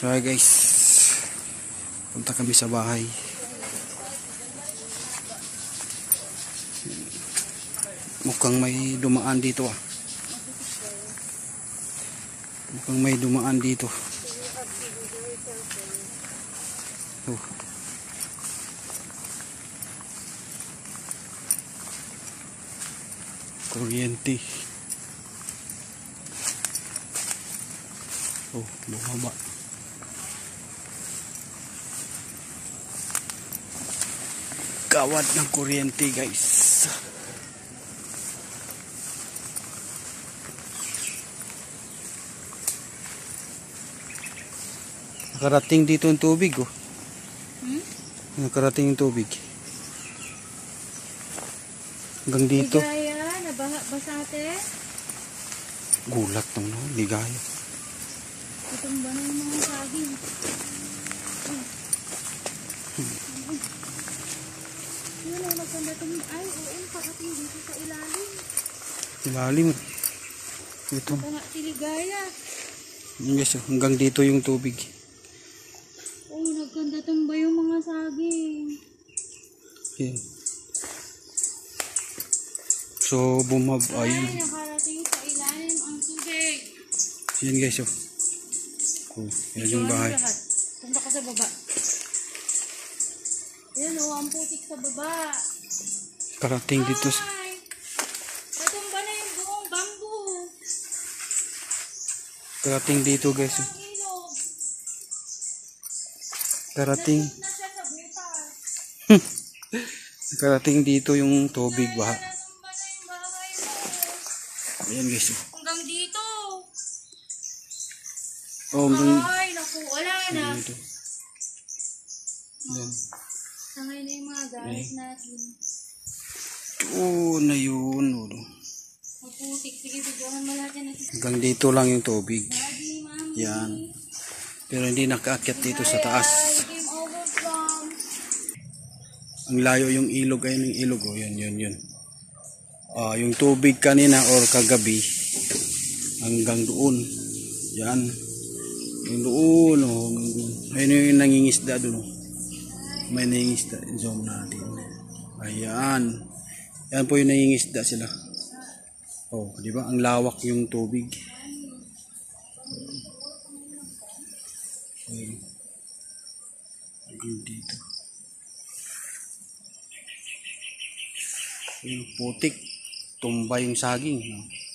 So guys, punta kami sa bahay. Mukhang may dumaan dito ah. Mukhang may dumaan dito. Oh. Kuryente. Oh, bumaba. Kawat ng kuryente guys. Nakarating dito yung tubig oh. Nakarating yung tubig. Hanggang dito. Ligaya, nabasa-ate. Gulat nung no, ligaya. Itong ba na yung mga saging? Yun ang maganda itong ay, oo, parating dito sa ilalim. Ilalim. Ito. Ito nga si Ligaya. Yes, hanggang dito yung tubig. Oo, nagkanda itong ba yung mga saging? Yan. So, ayun. Ay, nakarating sa ilalim ang tubig. Yan guys, oh. Oh, yan yung bahay. Punta ka sa baba. Yan oh, ang putik sa baba. Karating dito. Ay, natumba na yung buong bamboo. Karating dito guys. Ang ilog. Karating. Nasot na siya sa butas. Karating dito yung tubig baha. Natumba na yung bahay mo. Ayan guys. Oh. Hanggang dito. Oh, hanggang Ay, naku, wala na. dito. Yan. Sangay na yung mga gamit natin. Oh, na yun. Maputik. Sige, bigyan mo lahat yan. Hanggang dito lang yung tubig. Daddy, mami. Yan. Pero hindi nakaakyat dito sa taas. Game over from. Ang layo yung ilog. Ayun yung ilog. Oh, yun. Yung tubig kanina or kagabi hanggang doon. Yan. Yung doon. Oh, ayun yung nangingisda doon. Oh. May nangingisda zone natin. Ayan. Yan po yung nangingisda sila. Oh, di ba? Ang lawak yung tubig. Okay. Dito. Yung putik. Tumba yung saging. No?